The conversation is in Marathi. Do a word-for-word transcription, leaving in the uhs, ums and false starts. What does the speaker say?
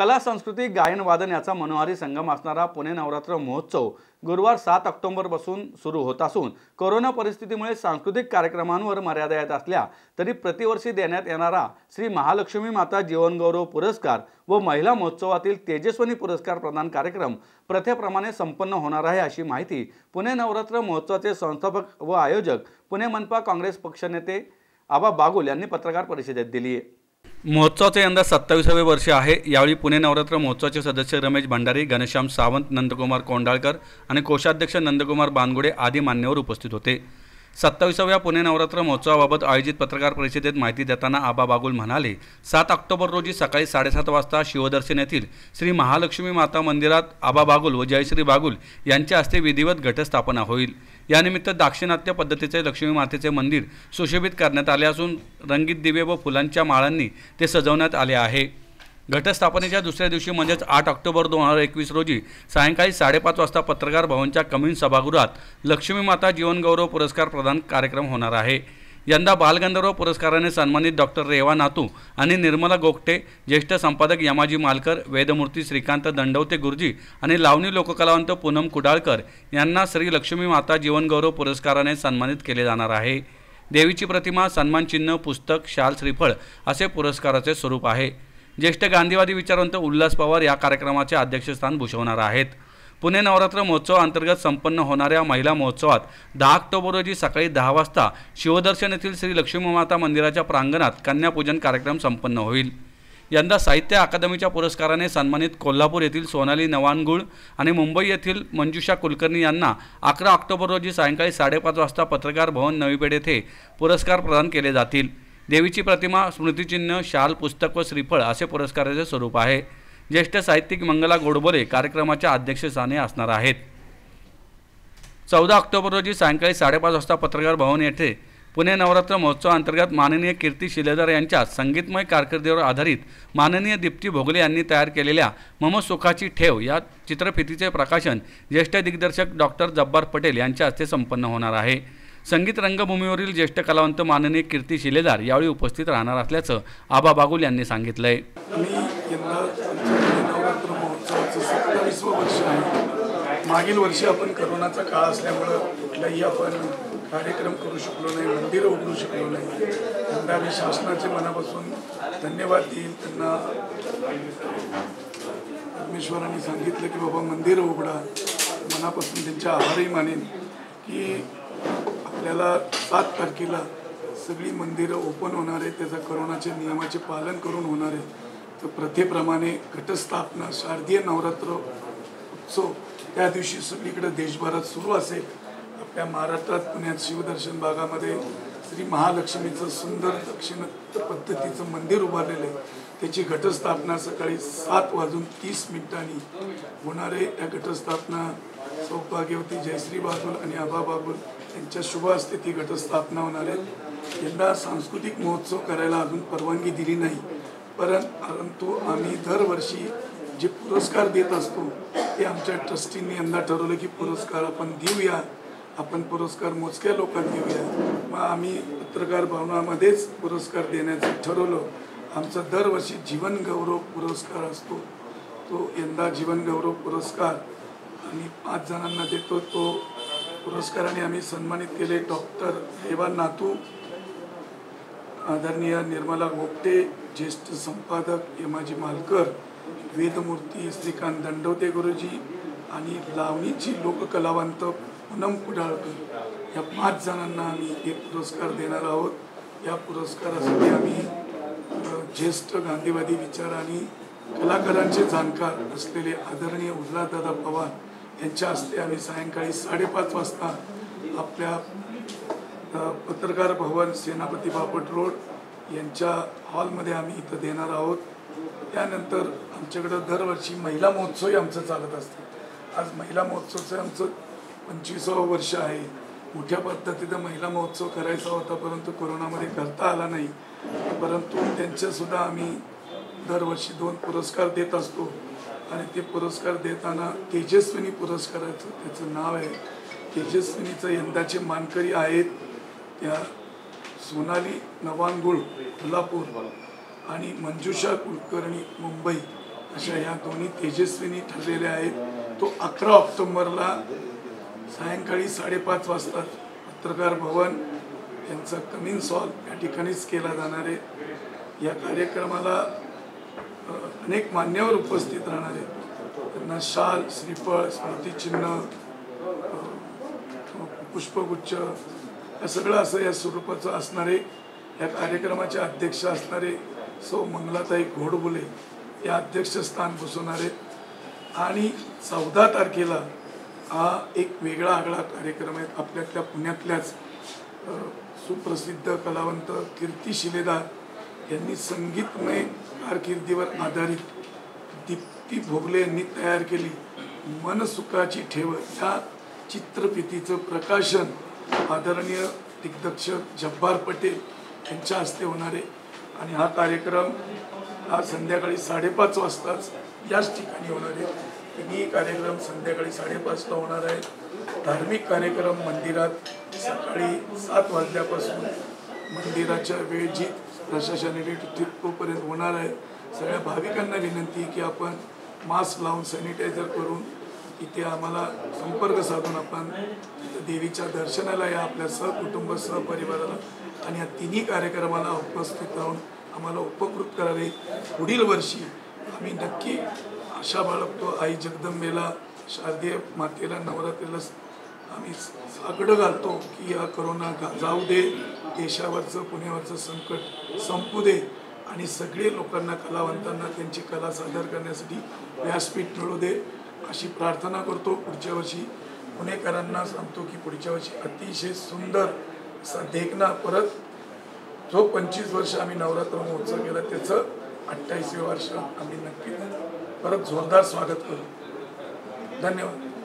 कला संस्कृती गायन वादन याचा मनोहारी संगम असणारा पुणे नवरात्र महोत्सव गुरुवार सात ऑक्टोबर पासून सुरू होत असून कोरोना परिस्थितीमुळे सांस्कृतिक कार्यक्रमांवर मर्यादा येत असल्या तरी प्रतिवर्षी देण्यात येणारा श्री महालक्ष्मी माता जीवनगौरव पुरस्कार व महिला महोत्सवातील तेजस्विनी पुरस्कार प्रदान कार्यक्रम प्रथेप्रमाणे संपन्न होणार आहे अशी माहिती पुणे नवरात्र महोत्सवाचे संस्थापक व आयोजक पुणे मनपा काँग्रेस पक्षनेते आबा बागुल यांनी पत्रकार परिषदेत दिली आहे। महोत्सवाचे यंदा सत्तावीसावे वर्ष आहे। यावेळी पुणे नवरात्र महोत्सवाचे सदस्य रमेश भंडारी, घनश्याम सावंत, नंदकुमार कोंडाळकर आणि कोषाध्यक्ष नंदकुमार बानगुडे आदी मान्यवर उपस्थित होते। सत्तावीसाव्या पुणे नवरात्र महोत्सवाबाबत आयोजित पत्रकार परिषदेत माहिती देताना आबा बागुल म्हणाले, सात ऑक्टोबर रोजी सकाळी साडेसात वाजता शिवदर्शन येथील श्री महालक्ष्मी माता मंदिरात आबा बागुल व जयश्री बागुल यांच्या हस्ते विधिवत घटस्थापना होईल। यानिमित्त दाक्षिणात्य पद्धतीचे लक्ष्मी मातेचे मंदिर सुशोभित करण्यात आले असून रंगीत दिवे व फुलांच्या माळांनी ते सजवण्यात आले आहे। घटस्थापनेच्या दुसऱ्या दिवशी म्हणजेच आठ ऑक्टोबर दोन हजार एकवीस रोजी सायंकाळी साडेपाच वाजता पत्रकार भवनच्या कम्युन सभागृहात लक्ष्मी माता जीवनगौरव पुरस्कार प्रदान कार्यक्रम होणार आहे। यंदा बालगंधर्व पुरस्काराने सन्मानित डॉक्टर रेवा नातू आणि निर्मला गोगटे, ज्येष्ठ संपादक यमाजी मालकर, वेदमूर्ती श्रीकांत दंडवते गुरुजी आणि लावणी लोककलावंत पूनम कुडाळकर यांना श्री लक्ष्मी माता जीवनगौरव पुरस्काराने सन्मानित केले जाणार आहे। देवीची प्रतिमा, सन्मानचिन्ह, पुस्तक, शाल, श्रीफळ असे पुरस्काराचे स्वरूप आहे। ज्येष्ठ गांधीवादी विचारवंत उल्हास पवार या कार्यक्रमाचे अध्यक्षस्थान भूषवणार आहेत। पुणे नवरात्र महोत्सव अंतर्गत संपन्न होणाऱ्या महिला महोत्सवात दहा ऑक्टोबर रोजी सकाळी दहा वाजता शिवदर्शन येथील श्री लक्ष्मी माता मंदिराच्या प्रांगणात कन्यापूजन कार्यक्रम संपन्न होईल। यंदा साहित्य अकादमीच्या पुरस्काराने सन्मानित कोल्हापूर येथील सोनाली नवानगुळ आणि मुंबई येथील मंजुषा कुलकर्णी यांना अकरा ऑक्टोबर रोजी सायंकाळी साडेपाच वाजता पत्रकार भवन नवी पेठ येथे पुरस्कार प्रदान केले जातील। देवीची प्रतिमा, स्मृतिचिन्ह, शाल, पुस्तक व श्रीफळ असे पुरस्काराचे स्वरूप आहे। ज्येष्ठ साहित्यिक मंगला गोडबोले कार्यक्रमाच्या अध्यक्षस्थानी असणार आहेत। चौदा ऑक्टोबर रोजी सायंकाळी साडेपाच वाजता पत्रकार भवन येथे पुणे नवरात्र महोत्सव अंतर्गत माननीय कीर्ती शिलेदार यांच्या संगीतमय कारकिर्दीवर आधारित माननीय दीप्ती भोगले यांनी तयार केलेल्या मम सुखाची ठेव या चित्रफितीचे प्रकाशन ज्येष्ठ दिग्दर्शक डॉक्टर जब्बार पटेल यांच्या हस्ते संपन्न होणार आहे। संगीत रंगभूमीवरील ज्येष्ठ कलावंत माननीय कीर्ती शिलेदार यावेळी उपस्थित राहणार असल्याचं आबा बागुल यांनी सांगितलंय। मागील वर्षी आपण करोनाचा काळ असल्यामुळे कुठलाही आपण कार्यक्रम करू शकलो नाही, मंदिरं उघडू शकलो नाही। यंदा मी शासनाचे मनापासून धन्यवाद देईल। त्यांना परमेश्वरांनी सांगितलं की बाबा मंदिरं उघडा, मनापासून त्यांचे आभारही मानेन की आपल्याला सात तारखेला सगळी मंदिरं ओपन होणार आहे। त्याचा करोनाचे नियमाचे पालन करून होणार आहे। तर प्रथेप्रमाणे घटस्थापना शारदीय नवरात्र उत्सव त्या दिवशी सगळीकडे देशभरात सुरू असेल। आपल्या महाराष्ट्रात पुण्यात शिवदर्शन भागामध्ये श्री महालक्ष्मीचं सुंदर दक्षिण पद्धतीचं मंदिर उभारलेलं आहे। त्याची घटस्थापना सकाळी सात वाजून तीस मिनिटांनी होणार आहे। त्या घटस्थापना सौभाग्यवती जयश्री बागुल आणि आबा बागुल यांच्या शुभ हस्ते ती घटस्थापना होणार आहे। यंदा सांस्कृतिक महोत्सव करायला अजून परवानगी दिली नाही, परंतु आम्ही दरवर्षी जे पुरस्कार देत असतो ते आमच्या ट्रस्टींनी यंदा ठरवलं की पुरस्कार आपण देऊया, आपण पुरस्कार मोजक्या लोकांना देऊया। मग आम्ही पत्रकार भवनामध्येच पुरस्कार देण्याचं ठरवलं। आमचा दरवर्षी जीवनगौरव पुरस्कार असतो, तो यंदा जीवनगौरव पुरस्कार आम्ही पाच जणांना देतो। तो पुरस्काराने आम्ही सन्मानित केले डॉक्टर रेवा नातू, आदरणीय निर्मला गोगटे, ज्येष्ठ संपादक यमाजी मालकर, वेदमूर्ती श्रीकांत दंडवते गुरुजी आणि लावणीची लोककलावंत पूनम कुडाळकर या पाच जणांना आम्ही हे पुरस्कार देणार आहोत। या पुरस्कारासाठी आम्ही ज्येष्ठ गांधीवादी विचार आणि कलाकारांचे जाणकार असलेले आदरणीय उल्हासदादा पवार यांच्या हस्ते आम्ही सायंकाळी साडेपाच वाजता आपल्या पत्रकार भवन सेनापती बापट रोड यांच्या हॉलमध्ये आम्ही इथं देणार आहोत। त्यानंतर आमच्याकडं दरवर्षी महिला महोत्सवही आमचं चालत असतं। आज महिला महोत्सवचं आमचं पंचवीसावं वर्ष आहे। मोठ्या पद्धतीनं महिला महोत्सव करायचा होता, परंतु कोरोनामध्ये करता आला नाही। परंतु त्यांच्यासुद्धा आम्ही दरवर्षी दोन पुरस्कार देत असतो आणि ते पुरस्कार देताना तेजस्विनी पुरस्काराचं त्याचं नाव आहे। तेजस्विनीचं यंदाचे मानकरी आहेत त्या सोनाली नवानगुळ कोल्हापूर आणि मंजुषा कुलकर्णी मुंबई अशा ह्या दोन्ही तेजस्विनी ठरलेल्या आहेत. तो अकरा ऑक्टोबरला सायंकाळी साडेपाच वाजता पत्रकार भवन यांचा कमिन्स हॉल या ठिकाणीच केला जाणार आहे. या कार्यक्रमाला अनेक मान्यवर उपस्थित राहणार आहेत. त्यांना शाल, श्रीफळ, स्मृतिचिन्ह, पुष्पगुच्छ या सगळं असं या स्वरूपाचं असणारे. या कार्यक्रमाचे अध्यक्ष असणारे सौ मंगलाताई घोडबोले या अध्यक्षस्थान बसवणार आहेत. आणि चौदा तारखेला हा एक वेगळा आगळा कार्यक्रम आहे. आपल्यातल्या पुण्यातल्याच सुप्रसिद्ध कलावंत कीर्ती शिलेदार यांनी संगीतमय कारकिर्दीवर आधारित दीप्ती भोगले यांनी तयार केली मनसुखाची ठेव या चित्रफितीचं प्रकाशन आदरणीय दिग्दर्शक जब्बार पटेल यांच्या हस्ते होणार आहे. आणि हा कार्यक्रम हा संध्याकाळी साडेपाच वाजताच याच ठिकाणी होणार आहे. तिन्ही कार्यक्रम संध्याकाळी साडेपाचला होणार आहे. धार्मिक कार्यक्रम मंदिरात सकाळी सात वाजल्यापासून मंदिराच्या वेळ जी प्रशासनाने तोपर्यंत होणार आहे. सगळ्या भाविकांना विनंती की आपण मास्क लावून सॅनिटायझर करून इथे आम्हाला संपर्क साधून आपण देवीच्या दर्शनाला या आपल्या सहकुटुंब सहपरिवाराला आणि या तिन्ही कार्यक्रमाला उपस्थित राहून आम्हाला उपकृत करावे. पुढील वर्षी आम्ही नक्की आशा बाळगतो आई जगदंबेला शारदीय मातेला नवरात्रीला आम्ही साकडं घालतो की हा करोना जाऊ दे, देशावरचं पुण्यावरचं संकट संपू दे आणि सगळे लोकांना कलावंतांना त्यांची कला सादर करण्यासाठी व्यासपीठ मिळू दे अशी प्रार्थना करतो. पुढच्या वर्षी पुणेकरांना सांगतो की पुढच्या वर्षी अतिशय सुंदर असा देखना परत जो पंचवीस वर्ष आम्ही नवरात्र महोत्सव केला त्याचं अठ्ठावीसवे वर्ष आम्ही नक्की परत जोरदार स्वागत करू. धन्यवाद.